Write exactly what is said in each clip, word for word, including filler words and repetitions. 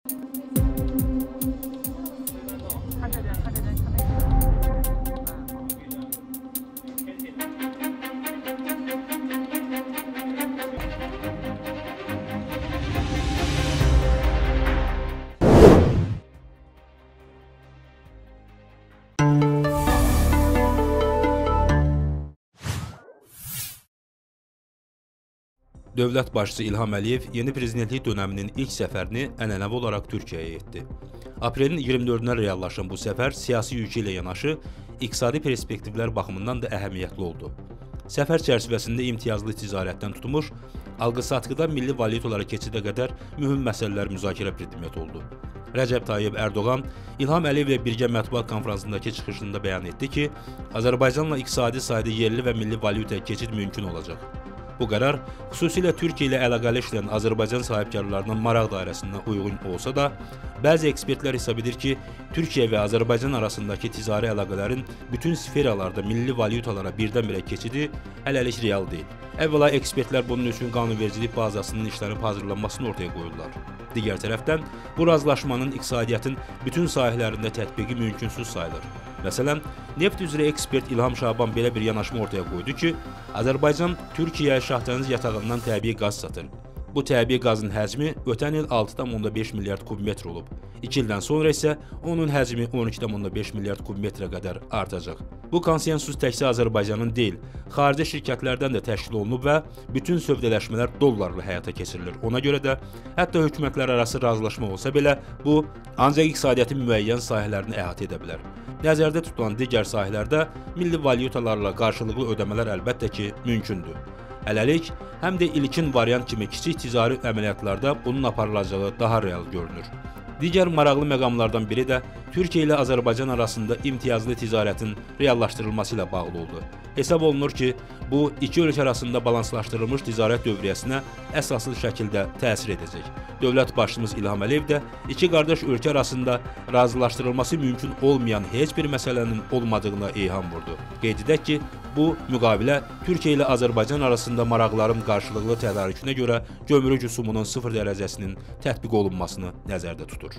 Dövlət başçısı İlham Əliyev yeni prezidentlik dönəminin ilk səfərini ənənəvi olaraq Türkiyəyə etdi. Aprelin iyirmi dördünə reallaşan bu səfər siyasi yükü ilə yanaşı, iqtisadi perspektivlər baxımından da əhəmiyyətli oldu. Səfər çərçivəsində imtiyazlı ticarətdən tutmuş, alqı-satqıdan milli valyutalara keçidə qədər mühüm məsələlər müzakirə predmeti oldu. Rəcəb Tayyib Ərdoğan İlham Əliyevlə birgə mətbuat konfransındakı çıxışında bəyan etdi ki, Azərbaycanla iqtisadi sahədə yerli və milli valyutaya keçid mümkün olacaq. Bu qərar xüsusilə Türkiyə ilə əlaqəli işləyən Azərbaycan sahibkarlarının maraq dairəsindən uyğun olsa da, bəzi ekspertlər hesab edir ki, Türkiyə və Azərbaycan arasındakı ticari əlaqələrin bütün sferalarda milli valyutalara birdən-birə keçidi hələlik real deyil. Əvvəla ekspertlər bunun üçün qanunvericilik bazasının işlənib hazırlanmasını ortaya qoyurlar. Digər tərəfdən, bu razılaşmanın iqtisadiyyatın bütün sahələrində tətbiqi mümkünsüz sayılır. Məsələn, neft üzrə ekspert İlham Şaban belə bir yanaşma ortaya qoydu ki, Azərbaycan Türkiyəyə Şahdəniz yatağından təbii qaz satır. Bu təbii qazın həcmi ötən il altı tam beş milyard kubmetr olub. İki ildən sonra isə onun həcmi on iki tam beş milyard kubmetrə qədər artacaq. Bu konsensus təkcə Azərbaycanın deyil, xarici şirkətlərdən də təşkil olunub və bütün sövdələşmələr dollarla həyata keçirilir. Ona görə də hətta hökumətlər arası razılaşma olsa belə, bu ancaq iqtisadiyyatın müəyyən sahələrini əhatə edə bilər. Nəzərdə tutulan digər sahələrdə milli valyutalarla qarşılıqlı ödəmələr əlbəttə ki, mümkündür. Hələlik, həm də ilkin variant kimi kiçik ticari əməliyyatlarda bunun aparılacağı daha real görünür. Digər maraqlı məqamlardan biri də Türkiyə ilə Azərbaycan arasında imtiyazlı ticarətin reallaşdırılması ilə bağlı oldu. Hesab olunur ki, bu iki ölkə arasında balanslaşdırılmış ticarət dövriyyəsinə əsaslı şəkildə təsir edəcək. Dövlət başçımız İlham Əliyev də iki qardaş ölkə arasında razılaşdırılması mümkün olmayan heç bir məsələnin olmadığına eyham vurdu. Qeyd edək ki, bu müqavilə Türkiyə ilə Azərbaycan arasında maraqların qarşılıqlı tədarükünə görə gömrük rüsumunun sıfır dərəcəsinin tətbiq olunmasını nəzərdə tutur.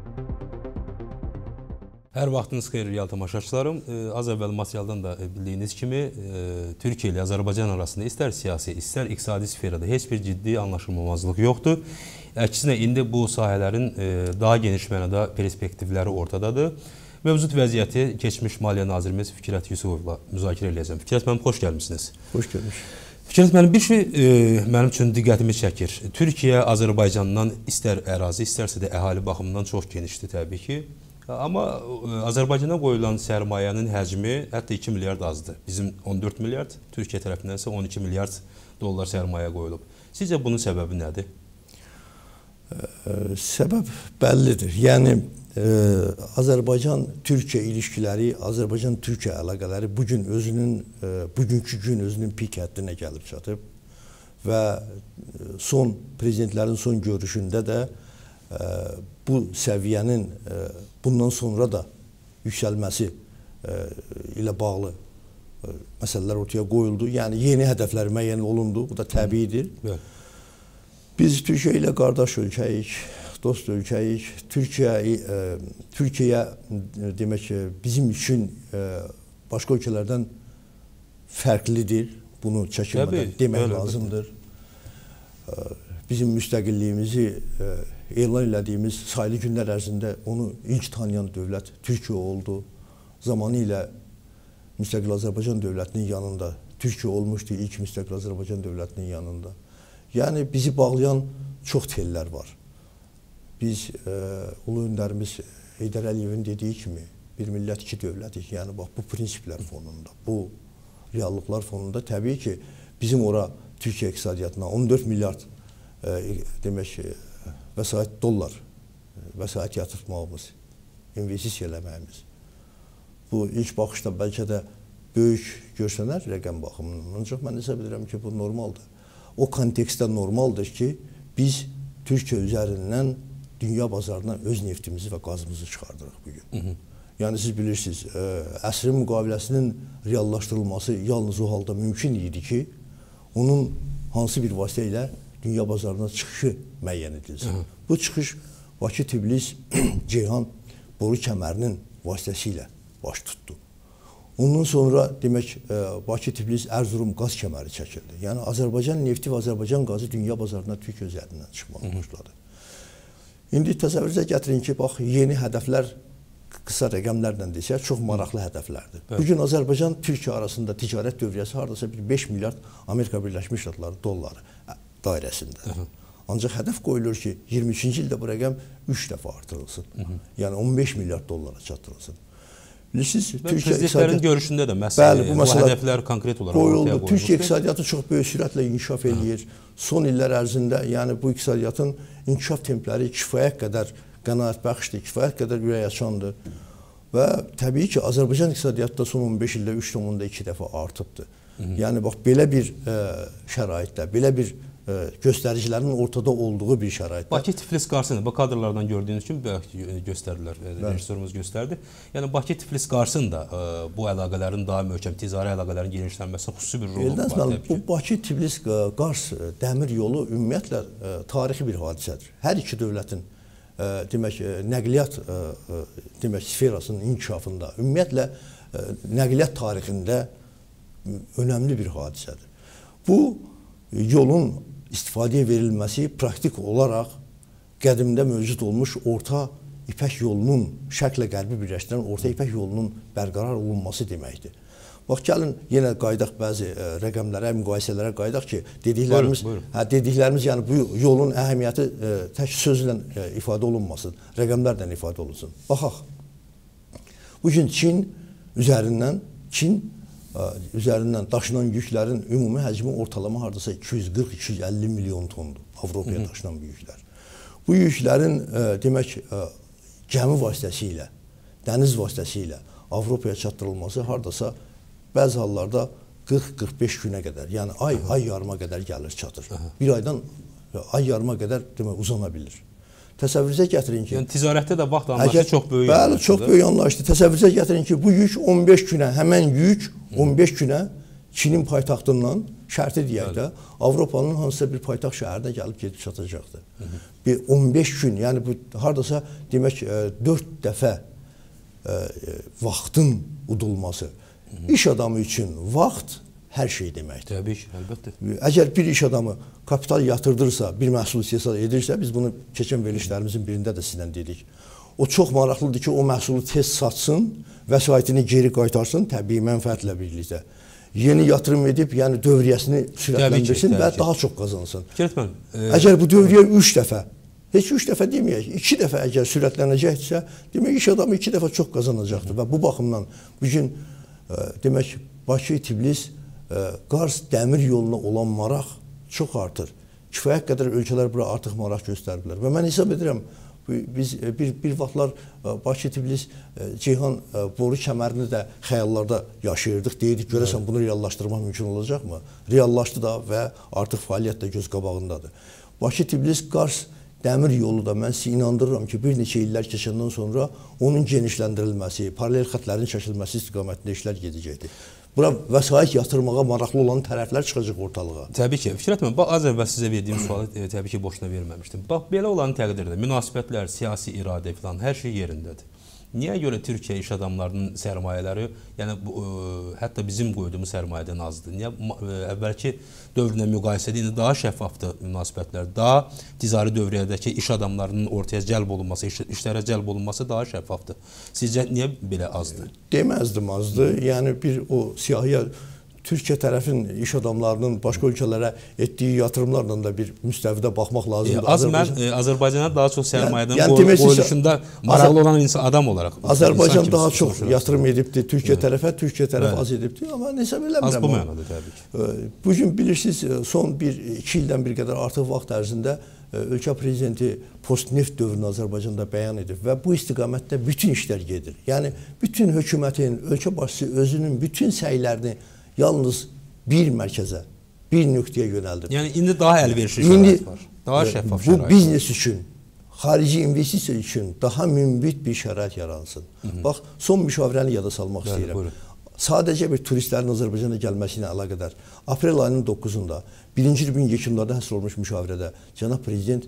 Hər vaxtınız xeyir, real tamaşaçılarım. Az əvvəl materialdan da bildiyiniz kimi, Türkiyə ilə Azərbaycan arasında istər siyasi, istər iqtisadi sferada heç bir ciddi anlaşılmamazlıq yoxdur. Əksinə, indi bu sahələrin daha geniş mənada perspektivləri ortadadır. Mövcud vəziyyəti keçmiş Maliyyə Nazirimiz Fikrət Yusufovla müzakirə edəcəm. Fikrət mənim, xoş gəlmişsiniz. Xoş gəlmiş. Fikrət mənim, bir şey mənim üçün diqqətimi çəkir. Türkiyə Azərbaycandan istər ərazi, istərsə də əhali baxımından çox genişdir təbii ki. Amma Azərbaycana qoyulan sərmayənin həcmi hətta iki milyard azdır. Bizim on dörd milyard, Türkiyə tərəfindən isə on iki milyard dollar sərmayə qoyulub. Sizcə bunun səbəbi nədir? Səbəb bəllidir. Yəni, Azərbaycan-Türkiyə ilişkiləri, Azərbaycan-Türkiyə əlaqələri bugün özünün, bugünkü gün özünün pik həddinə gəlib çatıb və son prezidentlərin son görüşündə də bu səviyyənin bundan sonra da yüksəlməsi ilə bağlı məsələlər ortaya qoyuldu. Yəni, yeni hədəflər müəyyən olundu. Bu da təbiidir. Biz Türkiyə ilə qardaş ölkəyik, dost ölkəyik. Türkiyə demək ki, bizim üçün başqa ölkələrdən fərqlidir. Bunu çəkinmədən demək lazımdır. Bizim müstəqilliyimizi elan elədiyimiz sayılı günlər ərzində onu ilk tanıyan dövlət Türkiyə oldu. Zamanı ilə müstəqil Azərbaycan dövlətinin yanında Türkiyə olmuşdu, ilk müstəqil Azərbaycan dövlətinin yanında. Yəni, bizi bağlayan çox tellər var. Biz, ulu öndərimiz Heydər Əliyevin dediyi kimi, bir millət iki dövlətik. Yəni, bax, bu prinsiplər fonunda, bu reallıqlar fonunda təbii ki, bizim ora Türkiyə iqtisadiyyatına on dörd milyard demək ki, vəsait dollar, vəsait yatırtmağımız, investisiya eləməyimiz. Bu, ilk baxışda bəlkə də böyük görsənər rəqəm baxımından. Ancaq mən hesab edirəm ki, bu normaldır. O kontekstdə normaldır ki, biz Türkiyə üzərindən dünya bazarına öz neftimizi və qazımızı çıxardırıq bugün. Yəni, siz bilirsiniz, əsrin müqaviləsinin reallaşdırılması yalnız o halda mümkün idi ki, onun hansı bir vasitə ilə dünya bazarına çıxışı müəyyən edilsin. Bu çıxış Bakı-Tbilisi-Ceyhan boru kəmərinin vasitəsilə baş tutdu. Ondan sonra demək Bakı-Tbilisi-Ərzurum qaz kəməri çəkildi. Yəni Azərbaycan nefti və Azərbaycan qazı dünya bazarına Türkiyə üzərindən çıxmağa başladı. İndi təsəvvürünüzə gətirin ki, bax, yeni hədəflər qısa rəqəmlərlə desək, çox maraqlı hədəflərdir. Evet. Bugün Azərbaycan-Türkiyə arasında ticarət dövriyyəsi hardasa bir beş milyard Amerika Birləşmiş Ştatları dolları dairəsində. Hı -hı. Ancaq hədəf qoyulur ki, iyirmi üçüncü ildə bu rəqəm üç dəfə artırılsın. Hı -hı. Yəni on beş milyard dollara çatdırılsın. Bilirsiniz, Türkiyə iqtisadiyyatın görüşündə də məsələ, bu, bu hədəflər konkret olaraq qoyuldu. Ortaya qoyuldu. Türkiyə iqtisadiyyatı çox böyük sürətlə inkişaf eləyir. Son illər ərzində, yəni bu iqtisadiyyatın inkişaf templəri kifayət qədər qənaətbəxşdir, kifayət qədər ürəkaçandır. Və təbii ki, Azərbaycan iqtisadiyyatı da son on beş ildə üç nöqtə iki dəfə artıbdır. Hı -hı. Yəni bax, belə bir ə, şəraitdə, belə bir göstəricilərin ortada olduğu bir şəraitdə. Bakı-Tiflis qarşısında, bu kadrlardan gördüyünüz kimi göstərdilər, rejissorumuz göstərdi. Yəni Bakı-Tiflis qarşısında bu əlaqələrin daha möhkəm, ticari əlaqələrin genişlənməsində xüsusi bir rol var. Bu Bakı-Tiflis-Qars dəmir yolu ümumiyyətlə tarixi bir hadisədir. Hər iki dövlətin demək nəqliyyat demək sferasının inkişafında, ümumiyyətlə nəqliyyat tarixində önəmli bir hadisədir. Bu yolun istifadəyə verilməsi praktik olaraq qədimdə mövcud olmuş Orta İpək yolunun, şərqlə qərbi birləşdirən Orta İpək yolunun bərqərar olunması deməkdir. Bax, gəlin yenə qaydaq bəzi ə, rəqəmlərə, müqayisələrə qaydaq ki, dediklərimiz, buyurun, buyurun. Hə, dediklərimiz yəni bu yolun əhəmiyyəti ə, tək sözlə ə, ifadə olunmasın, rəqəmlərlə ifadə olunsun. Baxaq, bugün Çin üzərindən, Çin üzərindən daşınan yüklərin ümumi həcmi ortalama hardasa iki yüz qırx iki yüz əlli milyon tondur Avropaya daşınan bu yüklər. Bu yüklərin ə, demək ə, gəmi vasitəsilə, dəniz vasitəsilə Avropaya çatdırılması hardasa bəzi hallarda qırx qırx beş günə qədər, yəni ay, Aha. ay yarıma qədər gəlir çatır. Aha. Bir aydan ay yarıma qədər demək uzana bilir. Təsəvvürünüzə gətirin ki... Yəni ticarətdə də vaxt anlayışı çox böyük. Bəli, çox böyük anlayışdır. Təsəvvürünüzə gətirin ki, bu yük on beş günə, həmən yük on beş günə Çinin paytaxtından, şərti deyək də, Avropanın hansısa bir paytaxt şəhərinə gəlib gedib çatacaqdır. Hı -hı. Bir on beş gün, yəni bu hardasa demək dörd dəfə e, vaxtın udulması. Hı -hı. İş adamı üçün vaxt hər şey deməkdir. Təbii ki, əlbəttə. Əgər bir iş adamı kapital yatırdırsa, bir məhsul istehsal edirsə, biz bunu keçən verilişlərimizin birində də sizlə dedik. O çox maraqlıdır ki, o məhsulu tez satsın, vəsaitini geri qaytarsın, təbii mənfəətlə birlikdə. Yeni yatırım edib, yəni dövriyyəsini sürətləndirsin və daha çox qazansın. Fikret müəllim, e əgər bu dövriyyə üç dəfə, heç üç dəfə deməyək, iki dəfə əgər sürətlənəcəksə, demək iş adamı iki dəfə çox qazanacaqdır. Və bu baxımdan bugün e, demək Bakı-Tbilisi-Qars dəmir yoluna olan maraq çox artır. Kifayət qədər ölkələr bura artıq maraq göstərdilər. Və mən hesab edirəm, biz bir, bir vaxtlar Bakı-Tbilisi-Ceyhan boru kəmərini də xəyallarda yaşayırdıq, deyirdik, görəsən bunu reallaşdırmaq mümkün olacaqmı? Reallaşdı da və artıq fəaliyyət də göz qabağındadır. Bakı-Tbilisi-Qars dəmir yolu da mən sizə inandırıram ki, bir neçə illər keçəndən sonra onun genişləndirilməsi, paralel xətlərin çəkilməsi istiqamətində işlər gedəcəkdir. Bura vəsait yatırmağa maraqlı olan tərəflər çıxacaq ortalığa. Təbii ki, Fikrət müəllim, az əvvəl sizə verdiyim sualı e, təbii ki, boşuna verməmişdim. Bax, belə olan təqdirdə münasibətlər, siyasi iradə falan hər şey yerindədir. Niyə görə Türkiyə iş adamlarının sərmayələri, yəni bu, ə, hətta bizim qoyduğumuz sərmayədən azdır? Niyə ə, əvvəlki dövrlə müqayisədə indi daha şəffafdır münasibətlər, daha ticari dövriyyədəki iş adamlarının ortaya cəlb olunması, iş, işlərə cəlb olunması daha şəffafdır? Sizcə niyə belə azdır? Deməzdim azdır. Yəni bir o siyahıya Türkiyə tərəfin iş adamlarının başqa ölkələrə etdiyi yatırımlarla da bir müstəvidə baxmaq lazımdır. E, az mən e, Azərbaycana daha çox sərmayədən yəni, yəni, qoyuluşunda maraqlı olan insan adam olaraq. Azərbaycan daha çox yatırım edibdir Türkiyə evet. tərəfə, Türkiyə tərəf evet. az edibdir, amma nəsə eləmirəm. Az bu mənada təbii ki. Bugün bilirsiniz, son bir iki ildən bir qədər artıq vaxt ərzində ölkə prezidenti post-neft dövrünü Azərbaycanda bəyan edib və bu istiqamətdə bütün işlər gedir. Yəni bütün hökumətin, ölkə başçısı özünün bütün səylərini yalnız bir mərkəzə, bir nöqtəyə yönəldir. Yəni indi daha əlverişli şərait var. Daha şəffaf şərait. Bu biznes üçün, xarici investisiya üçün daha münbit bir şərait yaransın. Hı -hı. Bax, son müşavirəni yada salmaq Bəli, istəyirəm. Buyurun. Sadəcə bir turistlərin Azərbaycana gəlməsi ilə əlaqədar aprel ayının doqquzunda birinci rübün yekunlarda həsr olmuş müşavirədə cənab prezident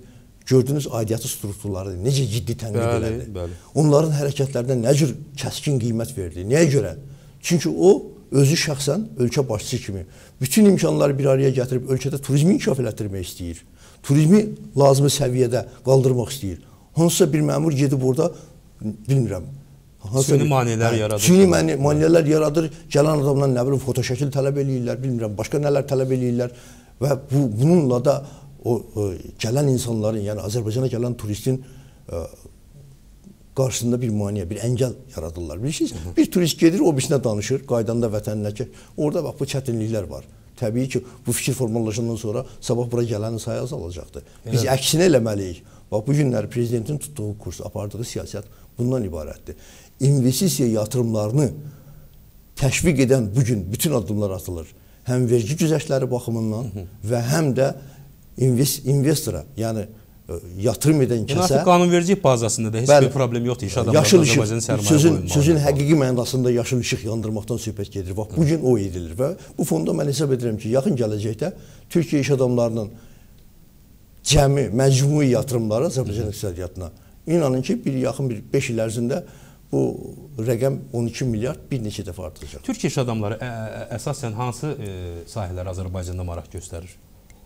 gördüyünüz aidiyyatı strukturları necə ciddi tənqid elədi. Onların hərəkətlərinə nə cür kəskin qiymət verdi. Nəyə görə? Çünki o özü şəxsən ölkə başçısı kimi bütün imkanları bir araya gətirib ölkədə turizmi inkişaf elətdirmək istəyir. Turizmi lazımi səviyyədə qaldırmaq istəyir. Hansısa bir məmur gedib orada, bilmirəm, süni maneələr yaradır. Süni maneələr yaradır. Gələn adamdan nə bilim fotoşəkil tələb eləyirlər, bilmirəm, başqa nələr tələb eləyirlər və bu bununla da o, o gələn insanların, yəni Azərbaycana gələn turistin ə, qarşısında bir maneə, bir əngəl yaradırlar. Bilirsiniz, bir turist gedir, o birisinə danışır, qaydanda vətəninə ki, orada bax bu çətinliklər var. Təbii ki, bu fikir formalaşandan sonra sabah bura gələnin sayı azalacaqdır. Biz evet. əksinə eləməliyik. Bax, bu günlər prezidentin tutduğu kurs, apardığı siyasət bundan ibarətdir. İnvestisiya yatırımlarını təşviq edən bugün bütün addımlar atılır. Həm vergi güzəştləri baxımından Hı -hı. və həm də invest, investora, yəni yatırım edən kəsə... Artıq qanunvericilik bazasında da heç bəli, bir problem yoxdur. İş adamlarının Azərbaycanın sərmayə sözün, sözün həqiqi mənasında yaşıl işıq yandırmaqdan söhbət gedir. Bax, bugün o edilir və bu fonda mən hesab edirəm ki, yaxın gələcəkdə Türkiyə iş adamlarının cəmi, məcmui yatırımları Azərbaycan iqtisadiyyatına inanın ki, bir yaxın bir beş il ərzində bu rəqəm on iki milyard bir neçə dəfə artacaq. Türkiyə iş adamları ə, əsasən hansı ə, sahələr Azərbaycanda maraq göstərir?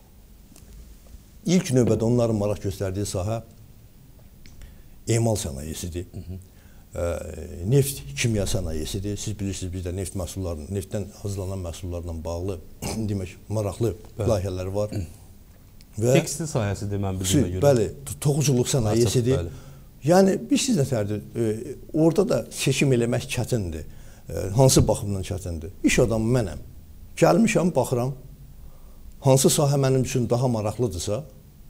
İlk növbədə onların maraq göstərdiyi sahə emal sənayesidir. Hı -hı. E, neft kimya sənayesidir. Siz bilirsiniz, bizdə neft məhsullarının, neftdən hazırlanan məhsullarla bağlı demək maraqlı bəli. layihələr var. Hı. Və tekstil sahəsidir mən bildiyimə görə. Bəli, toxuculuq sənayesidir. Yəni bir siz nətərdir? E, orada da seçim eləmək çətindir. E, hansı baxımdan çətindir? İş adamı mənəm. Gəlmişəm, baxıram. Hansı sahə mənim üçün daha maraqlıdırsa,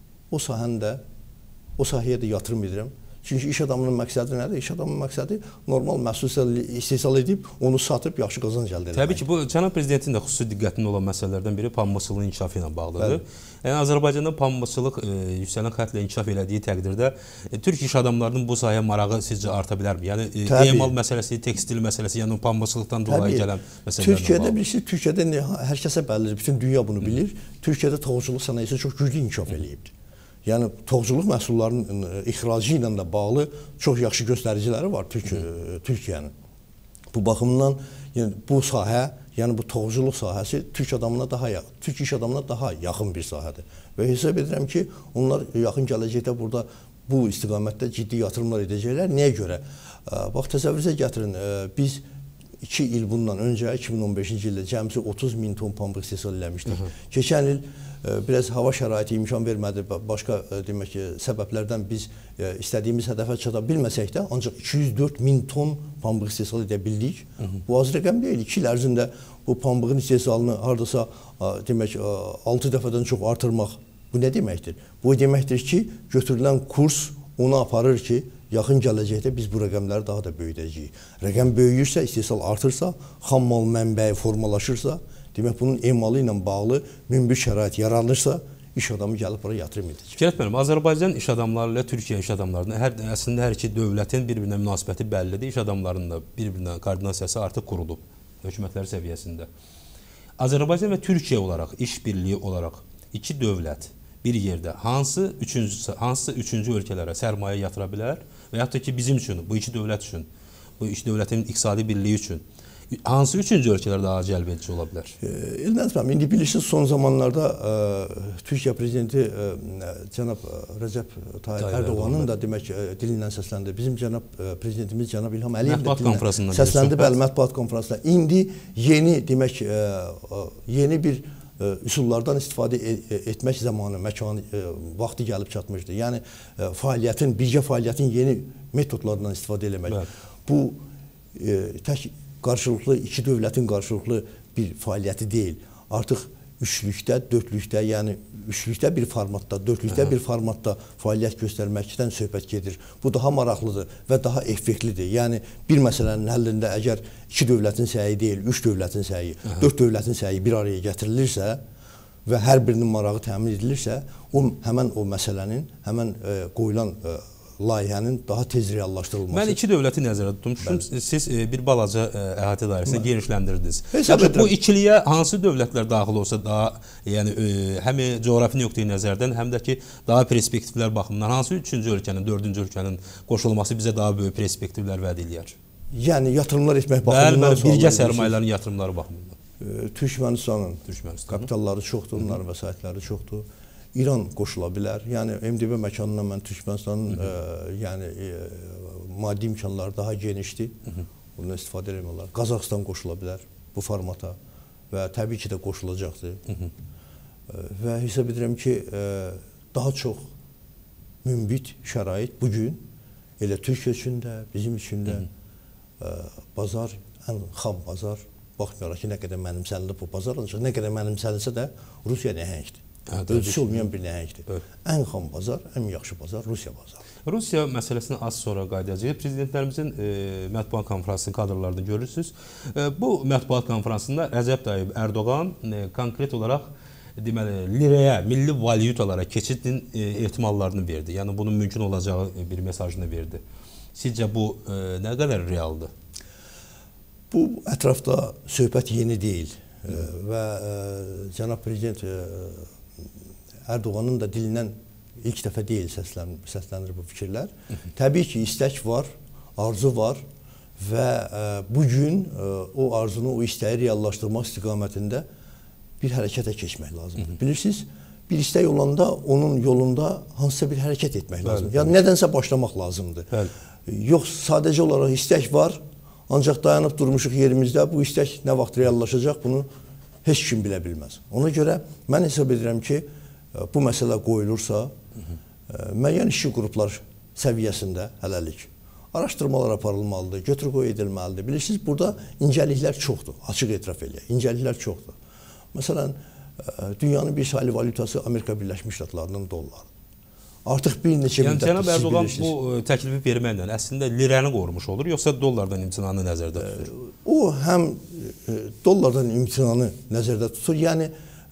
o sahəni də, o sahəyə də yatırım edirəm. Çünki iş adamının məqsədi nədir? İş adamının məqsədi normal məhsul istehsal edib, onu satıb yaxşı qazanc əldə etmək. Təbii ki, bu cənab prezidentin də xüsusi diqqətində olan məsələlərdən biri pambıqçılığın inkişafı ilə bağlıdır. Bəli. Yəni Azərbaycanda pambıqçılıq e, yüksələn xəttlə inkişaf elədiyi təqdirdə e, Türk iş adamlarının bu sahəyə marağı sizcə arta bilərmi? Yəni e, emal məsələsi, tekstil məsələsi, yəni pambıqçılıqdan dolayı gələn məsələlərlə Türkiyədə bilirsiniz, Türkiyədə hər kəsə bəllidir, bütün dünya bunu bilir. Hı. Türkiyədə toxuculuq sənayesi çox güclü inkişaf eləyibdir. Yəni toxuculuq məhsullarının ixracı ilə də bağlı çox yaxşı göstəriciləri var Türkiyənin. Bu baxımdan yəni bu sahə, yəni bu toxuculuq sahəsi Türk adamına daha Türk iş adamına daha yaxın bir sahədir. Və hesab edirəm ki, onlar yaxın gələcəkdə burada bu istiqamətdə ciddi yatırımlar edəcəklər. Nəyə görə? Bax təsəvvürünüzə gətirin, biz iki il bundan öncə iki min on beşinci ildə cəmsi otuz min ton pambıq istehsal eləmişdik. Keçən il biraz hava şəraiti imkan vermədi, başqa demək ki, səbəblərdən biz istədiyimiz hədəfə çata bilməsək də ancaq iki yüz dörd min ton pambıq istehsal edə bildik. Hı -hı. Bu az rəqəm deyil. iki il ərzində bu pambığın istehsalını hardasa demək altı dəfədən çox artırmaq bu nə deməkdir? Bu deməkdir ki, götürülən kurs onu aparır ki, yaxın gələcəkdə biz bu rəqəmləri daha da böyüdəcəyik. Rəqəm böyüyürsə, istehsal artırsa, xam mal mənbəyi formalaşırsa, demək bunun emalı ilə bağlı münbir şərait yaranırsa, iş adamı gəlib bura yatırım edəcək. Fikret mənim, Azərbaycan iş adamları ilə Türkiyə iş adamlarının hər, əslində hər iki dövlətin bir-birinə münasibəti bəllidir. İş adamlarının da bir-birinə koordinasiyası artıq qurulub hökumətlər səviyyəsində. Azərbaycan və Türkiyə olaraq, iş birliyi olaraq iki dövlət bir yerdə hansı üçüncü, hansısa üçüncü ölkələrə sərmayə yatıra bilər və yaxud da ki bizim üçün, bu iki dövlət üçün, bu iki dövlətin iqtisadi birliyi üçün hansı üçüncü ölkələr daha cəlb edici ola bilər? İlnaz bəy, indi bilirsiniz son zamanlarda ə, Türkiyə prezidenti ə, cənab Rəcəb Tayyip Ərdoğanın da demək dilindən səsləndi. Bizim cənab prezidentimiz cənab İlham Əliyev də dilindən səsləndi, bəli, mətbuat konfransında. İndi yeni demək ə, yeni bir üsullardan istifadə etmək zamanı, məkanı, vaxtı gəlib çatmışdır. Yəni fəaliyyətin, birgə fəaliyyətin yeni metodlarından istifadə etmək. Bəli. Bu tək qarşılıqlı, iki dövlətin qarşılıqlı bir fəaliyyəti deyil. Artıq üçlükdə, dördlükdə, yəni üçlükdə bir formatda, dördlükdə Aha. bir formatda fəaliyyət göstərməkdən söhbət gedir. Bu daha maraqlıdır və daha effektlidir. Yəni bir məsələnin həllində əgər iki dövlətin səyi deyil, üç dövlətin səyi, Aha. dörd dövlətin səyi bir araya gətirilirsə və hər birinin marağı təmin edilirsə, o həmən o məsələnin, həmən e, qoyulan e, layihənin daha tez reallaşdırılması. Mən iki dövləti nəzərdə tutmuşum. Bəli. Siz bir balaca əhatə dairəsində genişləndirdiniz. Yəni, bu ikiliyə hansı dövlətlər daxil olsa daha, yəni həm coğrafi nöqteyi nəzərdən, həm də ki daha perspektivlər baxımından hansı üçüncü ölkənin, dördüncü ölkənin qoşulması bizə daha böyük perspektivlər vəd eləyər? Yəni yatırımlar etmək baxımından, bəli, birgə sərmayələrin yatırımları baxımından. Türkmənistanın kapitalları çoxdur, onların vəsaitləri çoxdur. İran qoşula bilər. Yəni M D B məkanından mən Türkmənistanın ə, yəni ə, maddi imkanları daha genişdir. Bundan istifadə etmək. Qazaxıstan qoşula bilər bu formata və təbii ki də qoşulacaqdır. Hı -hı. Və hesab edirəm ki, ə, daha çox münbit şərait bu gün elə Türkiyə üçün də, bizim üçün də ə, bazar, ən xam bazar, baxmayaraq ki, nə qədər mənimsənilib bu bazar, ancaq nə qədər mənimsənilsə də Rusiya nəhəngdir. Ölçüsü olmayan bir nəhəngdir. Ən xam bazar, ən yaxşı bazar Rusiya bazarı. Rusiya məsələsinə az sonra qayıdacağıq. Prezidentlərimizin e, mətbuat konfransının kadrlarını görürsünüz. E, bu mətbuat konfransında Rəcəb Tayyib Ərdoğan e, konkret olaraq deməli lirəyə, milli valyutalara keçidin e, ehtimallarını verdi. Yəni bunun mümkün olacağı bir mesajını verdi. Sizcə bu e, nə qədər realdır? Bu ətrafda söhbət yeni deyil e, və e, cənab prezident e, Ərdoğanın da dilindən ilk dəfə deyil səslənir, səslənir bu fikirlər. Təbii ki, istək var, arzu var və e, bugün e, o arzunu, o istəyi reallaşdırmaq istiqamətində bir hərəkətə keçmək lazımdır. Hı -hı. Bilirsiniz, bir istək olanda onun yolunda hansısa bir hərəkət etmək bəli, lazımdır. Yəni nədənsə başlamaq lazımdır. Bəli. Yox, sadəcə olaraq istək var, ancaq dayanıb durmuşuq yerimizdə, bu istək nə vaxt reallaşacaq, bunu heç kim bilə bilməz. Ona görə mən hesab edirəm ki, bu məsələ qoyulursa, hı -hı. müəyyən işçi qruplar səviyyəsində hələlik araşdırmalar aparılmalıdır, götür-qoy edilməlidir. Bilirsiniz, burada incəliklər çoxdur, açıq etiraf eləyək, incəliklər çoxdur. Məsələn, dünyanın bir sayılı valutası Amerika Birləşmiş Ştatlarının dolları. Artıq bir neçə yəni, müddətdir siz Erdoğan bilirsiniz. Bu təklifi verməklə əslində lirəni qorumuş olur, yoxsa dollardan imtinanı nəzərdə tutur? O həm dollardan imtinanı nəzərdə tutur, yəni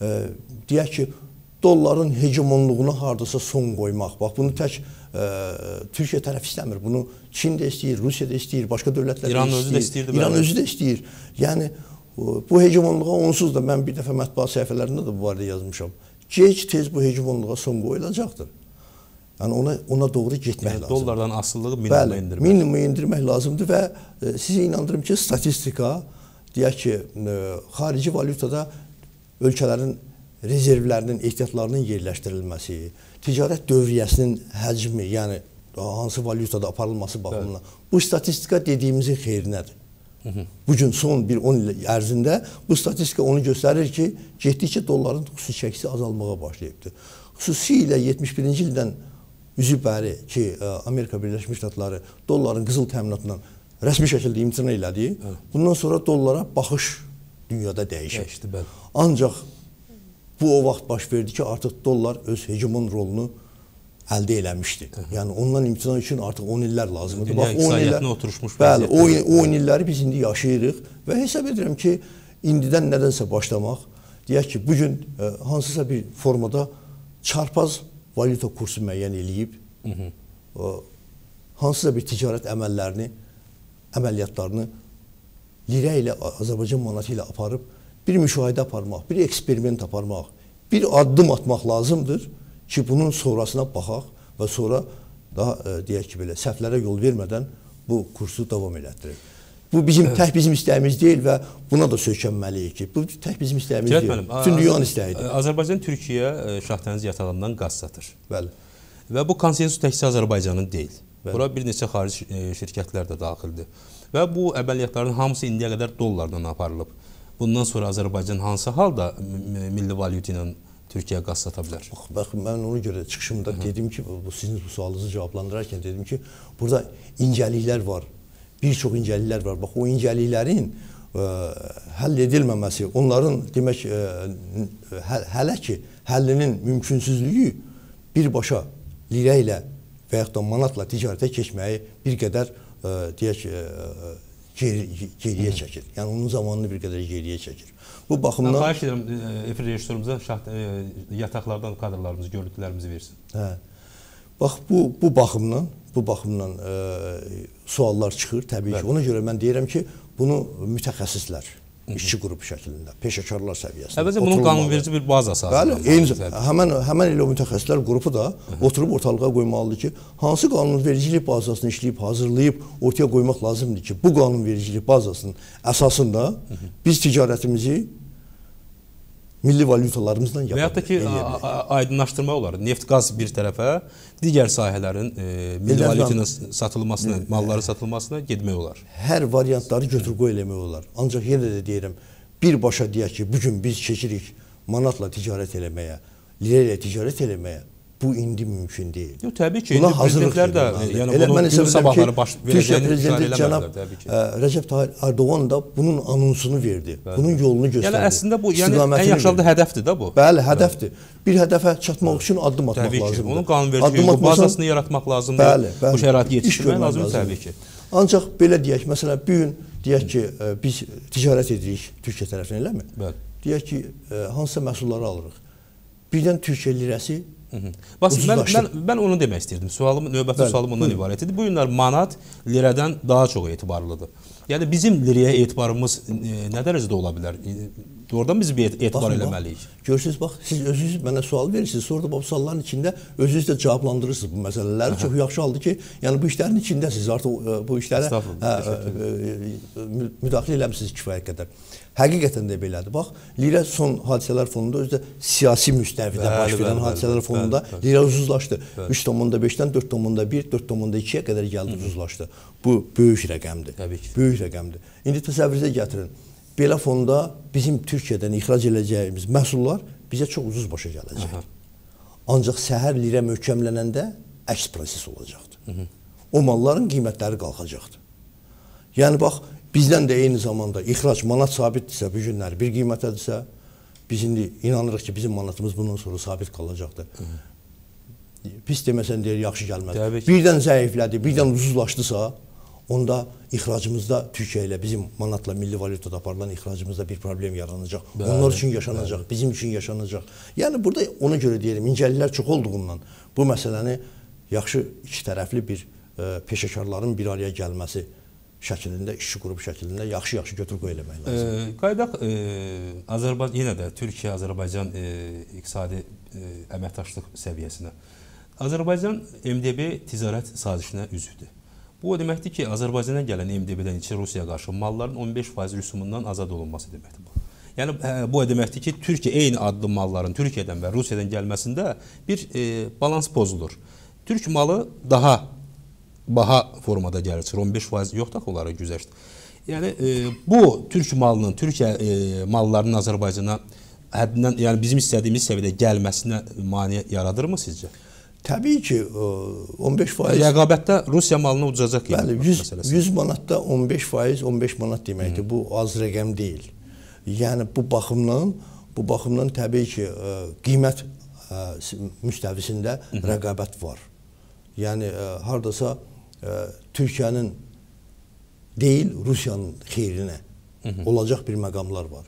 deyək ki, dolların hegemonluğuna hardasa son qoymaq. Bax, bunu tək ə, Türkiyə tərəf istəmir. Bunu Çin də istəyir, Rusiya da istəyir, başqa dövlətlər İran də istəyir. Özü də istəyirdi, İran özü də istəyir. Yəni, bu hegemonluğa onsuz da mən bir dəfə mətbuat səhifələrində də bu barədə yazmışam. Gec-tez bu hegemonluğa son qoyulacaqdır. Yəni, ona, ona doğru getmək yəni, lazımdır. Dollardan asılılığı minimuma indirmək. Minimuma indirmək lazımdır və e, sizə inandırım ki, statistika, deyək ki, e, xarici valyutada ölkələrin rezervlərinin, ehtiyatlarının yerləşdirilməsi, ticarət dövriyyəsinin həcmi, yəni hansı valyutada aparılması baxımından, evet. Bu statistika dediyimizin xeyrinədir. Hı -hı. Bugün son bir on il ərzində bu statistika onu göstərir ki, getdikcə dolların xüsusi çəkisi azalmağa başlayıbdır. Xüsusilə yetmiş birinci ildən üzü bəri ki, Amerika Birləşmiş Ştatları dolların qızıl təminatından rəsmi şəkildə imtina elədi. Evet. Bundan sonra dollara baxış dünyada dəyişir. Dəyişdi, bəli. Ancaq bu o vaxt baş verdi ki, artıq dollar öz hegemon rolunu əldə eləmişdi. Hı -hı. Yəni ondan imtina üçün artıq on illər lazımdır. Dünya iqtisadiyyatına oturuşmuş vəziyyətdir. Bəli, o on illəri biz indi yaşayırıq və hesab edirəm ki, indidən nədənsə başlamaq, deyək ki, bugün e, hansısa bir formada çarpaz valyuta kursu müəyyən eləyib, Hı -hı. O, hansısa bir ticarət əməllərini, əməliyyatlarını lirə ilə, Azərbaycan manatı ilə aparıb bir müşahidə aparmaq, bir eksperiment aparmaq, bir addım atmaq lazımdır ki, bunun sonrasına baxaq və sonra daha e, deyək ki, belə səhvlərə yol vermədən bu kursu davam elətdirək. Bu bizim evet. tək bizim istəyimiz deyil və buna da söykənməliyik ki, bu tək bizim istəyimiz Cəhət deyil. Mənim, bütün dünyanın istəyidir. Azərbaycan Türkiyəyə Şahdəniz yatağından qaz satır. Bəli. Və bu konsensus təkcə Azərbaycanın deyil. Bəli. Bura bir neçə xarici şirkətlər də daxildir. Və bu əməliyyatların hamısı indiyə qədər dollardan aparılıb. Bundan sonra Azərbaycan hansı halda milli valyuta ilə Türkiyəyə qaz sata bilər? Bax, bax, mən ona görə çıxışımda Hı -hı. dedim ki, bu sizin bu sualınızı cavablandırarkən dedim ki, burada incəliklər var, bir çox incəliklər var. Bax, o incəliklərin ə, həll edilməməsi, onların demək ə, hə, hələ ki, həllinin mümkünsüzlüyü birbaşa lirə ilə və yaxud da manatla ticarətə keçməyi bir qədər ə, deyək ə, geri, geriyə Hı -hı. çəkir. Yəni onun zamanını bir qədər geriyə çəkir. Bu baxımdan mən xahiş edirəm efir rejissorumuza yataqlardan kadrlarımızı, görüntülərimizi versin. Hə. Bax bu bu baxımdan, bu baxımdan e, suallar çıxır təbii ki. Ona görə mən deyirəm ki, bunu mütəxəssislər, işçi qrupu şəklində, peşəkarlar səviyyəsində. Əvvəlcə bunun qanunverici bir bazası azdır. Bəli, eyni, həmən, həmən elə o mütəxəssislər qrupu da oturub ortalığa qoymalıdır ki, hansı qanunvericilik bazasını işləyib, hazırlayıb ortaya qoymaq lazımdır ki, bu qanunvericilik bazasının əsasında biz ticarətimizi milli valyutalarımızdan yapalım. Və hətta ki, aydınlaşdırmaq olar. Neft, qaz bir tərəfə, digər sahələrin e, milli valyutanın satılmasına, malların satılmasına getmək olar. Hər variantları götür-qoy eləmək olar. Ancaq yenə də deyirəm, birbaşa deyək ki, bugün biz keçirik manatla ticarət eləməyə, lirə ilə ticarət eləməyə. Bu indi mümkün deyil. Yox, təbii ki, indi prezidentlər də yəni bunu gün sabahları baş verəcəyini prezidenti cənab Rəcəb Tayyip Erdoğan da bunun anonsunu verdi. Bəli. Bunun yolunu göstərdi. Yəni əslində bu yəni ən yaxşı halda hədəfdir də bu. Bəli, hədəfdir. Bir hədəfə çatmaq üçün addım atmaq təbii lazımdır. Ki, onun qanunverici bazasını yaratmaq lazımdır. Bəli, bəli. Bu şəraiti yetişdirmək lazımdır təbii ki. Ancaq belə deyək, məsələn, bu gün deyək ki, biz ticarət edirik Türkiyə tərəfindən, eləmi? Bəli. Deyək ki, hansısa məhsulları alırıq. Birdən Türkiyə lirəsi Bax, mən, mən, mən onu demək istəyirdim. Sualım, növbəti Bəli, sualım ondan ibarət idi. Bu günlər manat lirədən daha çox etibarlıdır. Yəni bizim lirəyə etibarımız e, nə dərəcədə ola bilər? E, Doğrudan biz bir etibar Baxın, eləməliyik. Bax, görürsünüz, bax, siz özünüz mənə sual verirsiniz, sonra da bu sualların içində özünüz də cavablandırırsınız bu məsələləri. Çox yaxşı haldır ki, yəni bu işlərin içindəsiniz, artıq bu işlərə hə, müdaxilə eləmişsiniz kifayət qədər. Həqiqətən də belədir. Bax, lirə son hadisələr fonunda özü də siyasi müstəvidə baş verən hadisələr fonunda lirə ucuzlaşdı. üç nöqtə beşdən dörd nöqtə bir, dörd nöqtə ikiyə qədər gəldi, ucuzlaşdı. Bu böyük rəqəmdir. Böyük rəqəmdir. İndi təsəvvürünüzə gətirin. Belə fonda bizim Türkiyədən ixrac edəcəyimiz məhsullar bizə çox ucuz başa gələcək. Aha. Ancaq səhər lirə möhkəmlənəndə əks proses olacaqdır. Hı -hı. O malların qiymətləri qalxacaqdır. Yəni bax, bizdən də eyni zamanda ixrac manat sabitdirsə, bu günlər bir qiymətədirsə, biz indi inanırıq ki, bizim manatımız bundan sonra sabit qalacaqdır. Hı -hı. Pis deməsən deyir, yaxşı gəlməz. Birdən zəiflədi, birdən ucuzlaşdısa, onda ixracımızda Türkiyə ilə bizim manatla milli valyutada aparılan ixracımızda bir problem yaranacaq. Bəli, onlar üçün yaşanacaq, bəli. Bizim üçün yaşanacaq. Yəni burada ona görə deyirəm, incəliklər çox olduğundan bu məsələni yaxşı iki tərəfli bir e, peşəkarların bir araya gəlməsi şəklində, işçi qrupu şəklində yaxşı-yaxşı götür-qoy eləmək lazımdır. E, Qaydaq, e, Azərbaycan, yenə də Türkiyə-Azərbaycan e, iqtisadi e, əməkdaşlıq səviyyəsinə. Azərbaycan M D B ticarət sazişinə üzvdür. Bu o deməkdir ki, Azərbaycana gələn M D B-dən içi Rusiyaya qarşı malların on beş faiz rüsumundan azad olunması deməkdir bu. Yəni bu o deməkdir ki, Türkiyə eyni adlı malların Türkiyədən və Rusiyadan gəlməsində bir e, balans pozulur. Türk malı daha baha formada gəlir, on beş faiz yoxdur onlara güzəşt. Yəni e, bu Türk malının, Türkiyə e, mallarının Azərbaycana həddindən, yəni bizim istədiyimiz səviyyədə gəlməsinə mane yaradırmı sizcə? Təbii ki, on beş faiz... Rəqabətdə Rusiya malına ucacaq. Bəli, yüz manatda on beş faiz, on beş manat deməkdir. Hı. Bu az rəqəm deyil. Yəni bu baxımdan, bu baxımdan təbii ki, qiymət müstəvisində Hı -hı. rəqabət var. Yəni hardasa Türkiyənin deyil, Rusiyanın xeyrinə Hı -hı. olacaq bir məqamlar var.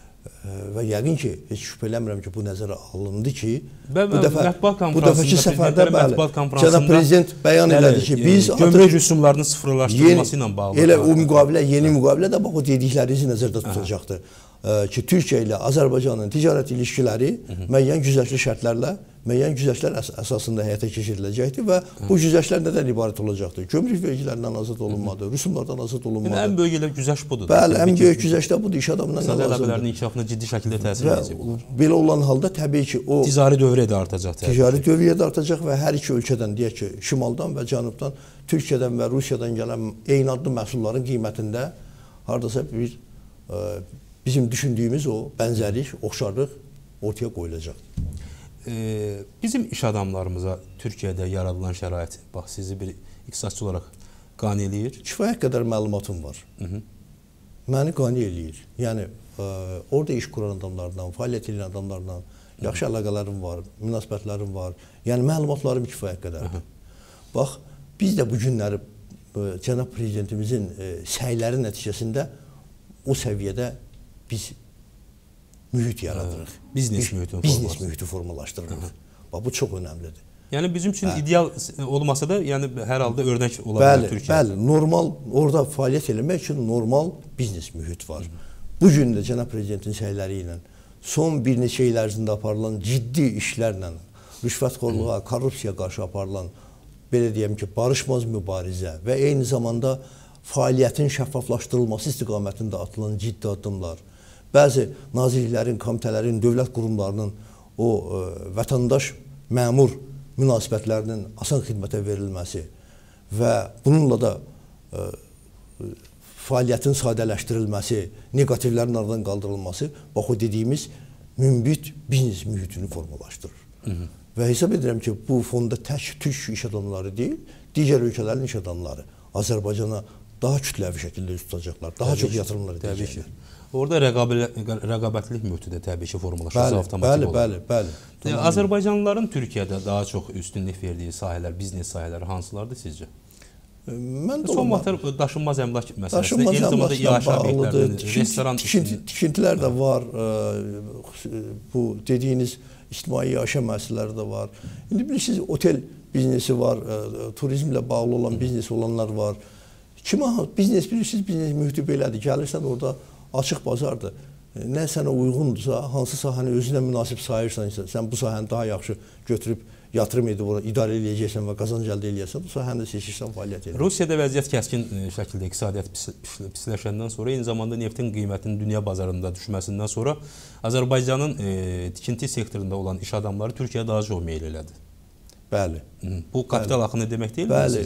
Və yəqin ki, heç şübhə eləmirəm ki, bu nəzərə alındı ki, və bu dəfə bu dəfəki səfərdə bəli, cənab prezident bəyan elədi ki, biz gömrük rüsumlarının sıfırlaşdırılması ilə bağlı. Elə o müqavilə, yeni müqavilə də bax o dediklərinizi nəzərdə tutacaqdır. Ki, Türkiyə ilə Azərbaycanın ticarət ilişkiləri müəyyən güzəştli şərtlərlə, müəyyən güzəştlər əs əsasında həyata keçiriləcəkdir və bu güzəştlər nədən ibarət olacaqdır? Gömrük vergilərindən azad olunmadır, rüsumlardan azad olunmadır. Yəni, ən böyük elə güzəş budur. Bəli, ən böyük güzəş də budur, iş adamından lazımdır. İqtisadi əlaqələrin inkişafına ciddi şəkildə təsir edəcək olar. Belə olan halda təbii ki, o... Ticari dövriyyə də artacaq. Ticari dövriyyə də artacaq və hər iki ölkədən, deyək ki, şimaldan və cənubdan, Türkiyədən və Rusiyadan gələn eyni adlı məhsulların qiymətində hardasa bir bizim düşündüyümüz o bənzərlik, oxşarlıq ortaya qoyulacaq. Ee, bizim iş adamlarımıza Türkiyədə yaradılan şərait, bax, sizi bir iqtisadçı olaraq qane eləyir? Kifayət qədər məlumatım var. Hı -hı. Məni qane eləyir. Yəni, e, orada iş kuran adamlardan, fəaliyyət edən adamlardan yaxşı əlaqələrim var, münasibətlərim var. Yəni, məlumatlarım kifayət qədərdir. Bax, biz də bu günləri e, cənab prezidentimizin e, səyləri nəticəsində o səviyyədə biz mühit yaradırıq. Biznes mühiti Biznes mühiti formalaşdırırıq. Bax, bu çox önəmlidir. Yəni bizim üçün hə. ideal olmasa da, yəni hər halda örnək ola bilər Türkiyə. Bəli, normal orada fəaliyyət eləmək üçün normal biznes mühit var. Bu gün də cənab prezidentin səyləri ilə son bir neçə il ərzində aparılan ciddi işlərlə, rüşvətxorluğa, korrupsiyaya qarşı aparılan, belə deyəm ki, barışmaz mübarizə və eyni zamanda fəaliyyətin şəffaflaşdırılması istiqamətində atılan ciddi addımlar, bəzi nazirliklərin, komitələrin, dövlət qurumlarının o ə, vətəndaş məmur münasibətlərinin asan xidmətə verilməsi və bununla da ə, fəaliyyətin sadələşdirilməsi, negativlərin aradan qaldırılması, bax o dediyimiz mümbit biznes mühitini formalaşdırır. Hı -hı. Və hesab edirəm ki, bu fonda tək türk iş adamları deyil, digər ölkələrin iş adamları Azərbaycana daha kütləvi şəkildə üst tutacaqlar, daha təbii çox yatırımlar edəcəklər. Orada rəqabətlik mühiti də təbii ki, formalaşırsa avtomatik olur. Bəli, bəli, bəli. Azərbaycanlıların Türkiyədə daha çox üstünlük verdiyi sahələr, biznes sahələri hansılardır sizcə? Mən də son vaxtlar daşınmaz əmlak məsələsində, eyni zamanda iaşə obyektlərinin, restoran tikintilər də var, bu dediyiniz ictimai iaşə məsələləri də var. İndi bilirsiniz, otel biznesi var, turizmlə bağlı olan biznes olanlar var. Kimə biznes bilirsiniz, biznes mühiti belədir. Gəlirsən orada açıq bazardır. Nə sənə uyğundursa, hansı sahəni özünə münasib sayırsansa, sən bu sahəni daha yaxşı götürüb yatırım edib orada idarə edəcəksən və qazanc əldə edəcəksən, bu sahəni də seçirsən, fəaliyyət edir. Rusiyada vəziyyət kəskin şəkildə iqtisadiyyat pisləşəndən sonra, eyni zamanda neftin qiymətinin dünya bazarında düşməsindən sonra Azərbaycanın e, tikinti sektorunda olan iş adamları Türkiyəyə daha çox meyl elədi. Bəli. Bu kapital axını demək deyil mi? Bəli.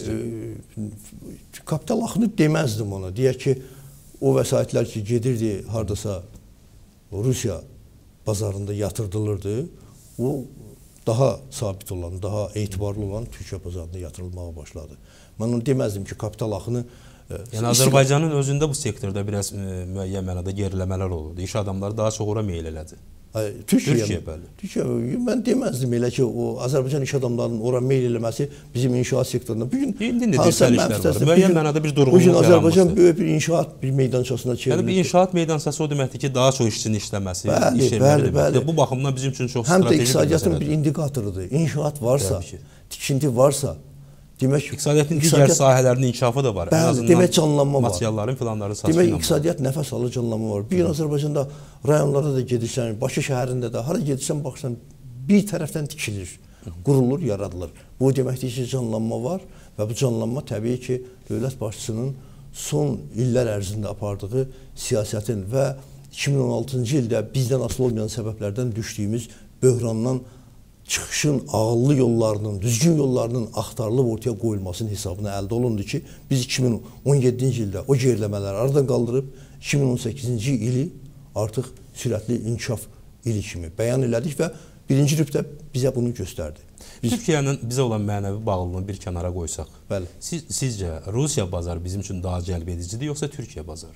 E, kapital axını deməzdim ona. Deyək ki, o vəsaitlər ki, gedirdi hardasa Rusiya bazarında yatırdılırdı, o daha sabit olan, daha etibarlı olan Türkiyə bazarında yatırılmağa başladı. Mən onu deməzdim ki, kapital axını... Yəni Azərbaycanın özündə bu sektorda biraz e, müəyyən mənada geriləmələr olurdu. İş adamları daha çox ora meyl elədi. Türkiyə, Türkiyə bəli. Türkiyə, mən deməzdim elə ki, o Azərbaycan iş adamlarının ora meyl eləməsi bizim inşaat sektorunda. Bugün hansısa mənfitələr var. Müəyyən mənada bir durğunluq yaranmışdır. Bugün Azərbaycan böyük bir inşaat bir meydançasına çevrilir. Yəni bir inşaat meydançası o deməkdir ki, daha çox işçinin işləməsi, bəli, iş yerləri bəli, deməkdir. bəli. Bu baxımdan bizim üçün çox strateji bir məsələdir. Həm də iqtisadiyyatın bir indikatorudur. İnşaat varsa, tikinti varsa, demək iqtisadiyyatın digər sahələrinin inkişafı da var. Bəli, demək canlanma var. Materialların, filanların satışına. Demək iqtisadiyyat nəfəs alır, canlanma var. Bir gün Azərbaycanda rayonlarda da gedirsən, Bakı şəhərində də, hara gedirsən, baxsan, bir tərəfdən tikilir, qurulur, yaradılır. Bu deməkdir ki, canlanma var və bu canlanma təbii ki, dövlət başçısının son illər ərzində apardığı siyasətin və iki min on altıncı ildə bizdən asılı olmayan səbəblərdən düşdüyümüz böhrandan çıxışın ağıllı yollarının, düzgün yollarının axtarılıb ortaya qoyulmasının hesabına əldə olundu ki, biz iki min on yeddinci ildə o geriləmələri aradan qaldırıb, iki min on səkkizinci ili artıq sürətli inkişaf ili kimi bəyan elədik və birinci rübdə bizə bunu göstərdi. Biz... Türkiyənin bizə olan mənəvi bağlılığını bir kənara qoysaq, bəli. Siz, sizcə Rusiya bazarı bizim üçün daha cəlb edicidir, yoxsa Türkiyə bazarı?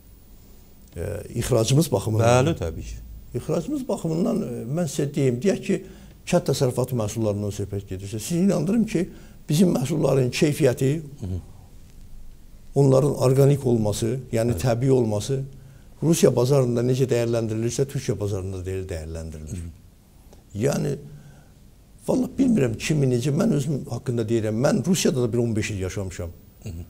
E, ixracımız baxımından. Bəli, təbii ki. İxracımız baxımından e, mən sizə deyim, deyək ki, kənd təsərrüfatı məhsullarından söhbət gedirsə, sizi inandırım ki, bizim məhsulların keyfiyyəti, Hı -hı. onların orqanik olması, yəni evet. təbii olması Rusiya bazarında necə dəyərləndirilirsə, Türkiyə bazarında deyil dəyərləndirilir. Hı -hı. Yəni, vallahi bilmirəm kimi necə, mən özüm haqqında deyirəm, mən Rusiyada da bir on beş il yaşamışam. Hı -hı.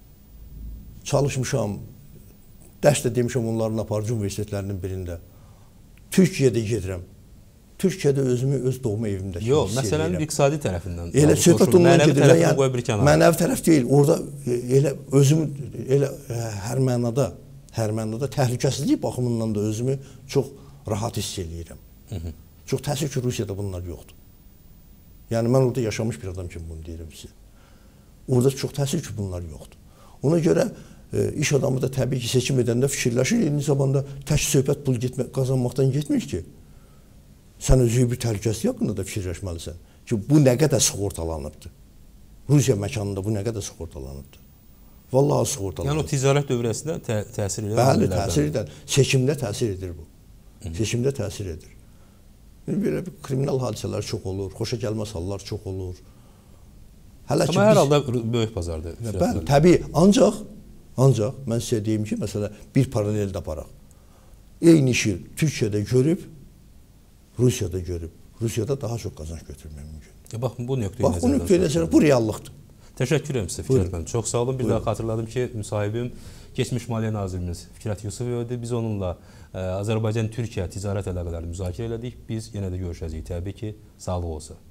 Çalışmışam, dərs də demişəm onların aparıcı universitetlərinin birində. Türkiyədə gedirəm. Türkiyədə özümü öz doğma evimdə kimi Yox, məsələnin iqtisadi tərəfindən. Elə söhbət ondan gedir. Yəni, mənəvi tərəf deyil. Orada elə özümü elə hər mənada, hər mənada təhlükəsizlik baxımından da özümü çox rahat hiss eləyirəm. Hı -hı. Çox təəssüf ki, Rusiyada bunlar yoxdur. Yəni mən orada yaşamış bir adam kimi bunu deyirəm sizə. Orada çox təəssüf ki, bunlar yoxdur. Ona görə e, iş adamı da təbii ki, seçim edəndə fikirləşir. Eyni zamanda tək söhbət pul getmə, qazanmaqdan getmir ki. Sən özü bir təhlükəsizlik haqqında da fikirləşməlisən ki, bu nə qədər sığortalanıbdır. Rusiya məkanında bu nə qədər sığortalanıbdır. Vallahi sığortalanıbdır. Yəni o ticarət dövrəsində tə təsir edir. Bəli, təsir edir. Seçimdə təsir edir bu. Hı -hı. Seçimdə təsir edir. Belə bir kriminal hadisələr çox olur, xoşa gəlməz hallar çox olur. Hələ Amma ki, hər biz... halda böyük bazardır. Bəli, təbii. Ancaq, ancaq mən sizə deyim ki, məsələ bir paralel də aparaq. Eyni işi Türkiyədə görüb, Rusiyada görüb, Rusiyada daha çox qazanc götürmək mümkündür. E, bax, bu nöqteyi bax, bu nöqteyi nəzərdən bu reallıqdır. Təşəkkür edirəm sizə Fikrət müəllim. Çox sağ olun. Bir daha xatırladım ki, müsahibim keçmiş Maliyyə Nazirimiz Fikrət Yusifovdur. Biz onunla Azərbaycan-Türkiyə ticarət əlaqələrini müzakirə elədik. Biz yenə də görüşəcəyik təbii ki. Sağlıq olsun.